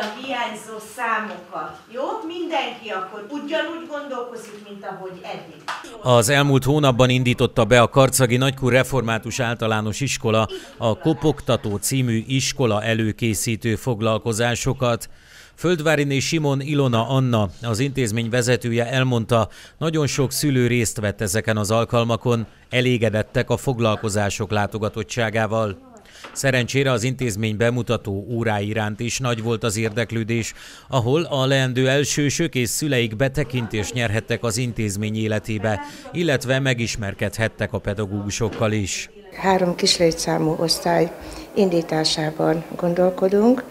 a hiányzó számokat. Jó? Mindenki akkor ugyanúgy gondolkozik, mint ahogy eddig. Az elmúlt hónapban indította be a Karcagi Nagykun Református Általános Iskola a Kopogtató című iskola előkészítő foglalkozásokat. Földváriné Simon Ilona Anna, az intézmény vezetője elmondta, nagyon sok szülő részt vett ezeken az alkalmakon, elégedettek a foglalkozások látogatottságával. Szerencsére az intézmény bemutató órái iránt is nagy volt az érdeklődés, ahol a leendő elsősök és szüleik betekintést nyerhettek az intézmény életébe, illetve megismerkedhettek a pedagógusokkal is. 3 kislétszámú osztály indításában gondolkodunk.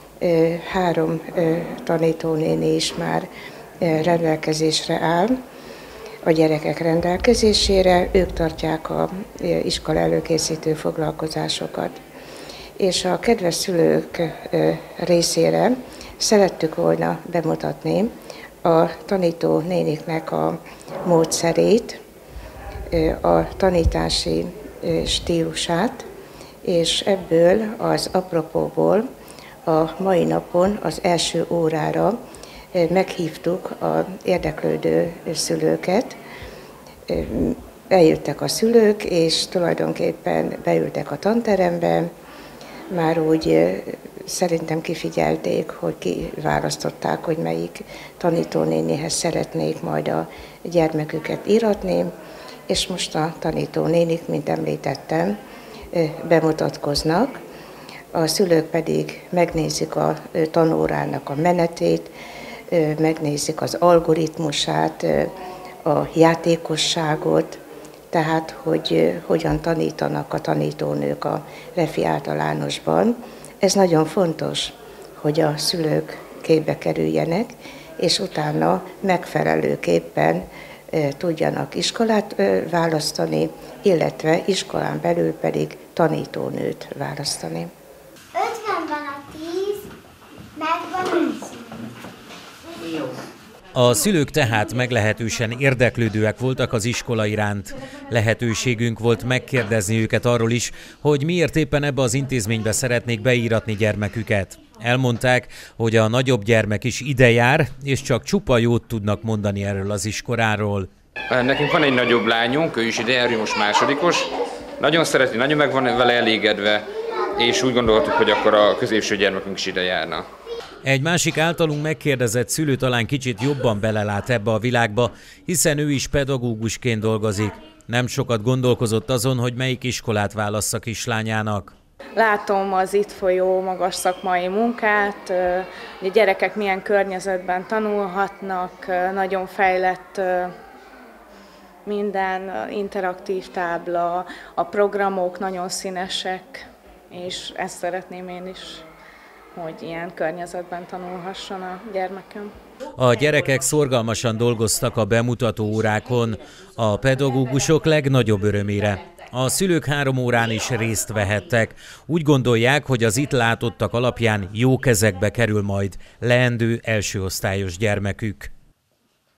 3 tanítónéni is már rendelkezésre áll, a gyerekek rendelkezésére, ők tartják az iskola előkészítő foglalkozásokat. És a kedves szülők részére szerettük volna bemutatni a tanítónéniknek a módszerét, a tanítási stílusát, és ebből az apropóból a mai napon az első órára meghívtuk az érdeklődő szülőket. Eljöttek a szülők, és tulajdonképpen beültek a tanterembe, már úgy szerintem kifigyelték, hogy kiválasztották, hogy melyik tanítónénihez szeretnék majd a gyermeküket íratni, és most a tanítónénik, mint említettem, bemutatkoznak. A szülők pedig megnézik a tanórának a menetét, megnézik az algoritmusát, a játékosságot, tehát hogy hogyan tanítanak a tanítónők a Refi általánosban. Ez nagyon fontos, hogy a szülők képbe kerüljenek, és utána megfelelőképpen tudjanak iskolát választani, illetve iskolán belül pedig tanítónőt választani. 50-ben a 10, megvan a 10. Jó. A szülők tehát meglehetősen érdeklődőek voltak az iskola iránt. Lehetőségünk volt megkérdezni őket arról is, hogy miért éppen ebbe az intézménybe szeretnék beíratni gyermeküket. Elmondták, hogy a nagyobb gyermek is ide jár, és csak csupa jót tudnak mondani erről az iskoláról. Nekünk van egy nagyobb lányunk, ő is ide jár, most másodikos. Nagyon szereti, nagyon meg van vele elégedve, és úgy gondoltuk, hogy akkor a középső gyermekünk is ide járna. Egy másik általunk megkérdezett szülő talán kicsit jobban belelát ebbe a világba, hiszen ő is pedagógusként dolgozik. Nem sokat gondolkozott azon, hogy melyik iskolát válassza kislányának. Látom az itt folyó magas szakmai munkát, hogy a gyerekek milyen környezetben tanulhatnak, nagyon fejlett minden, interaktív tábla, a programok nagyon színesek, és ezt szeretném én is, hogy ilyen környezetben tanulhasson a gyermekem. A gyerekek szorgalmasan dolgoztak a bemutató órákon, a pedagógusok legnagyobb örömére. A szülők 3 órán is részt vehettek. Úgy gondolják, hogy az itt látottak alapján jó kezekbe kerül majd leendő elsőosztályos gyermekük.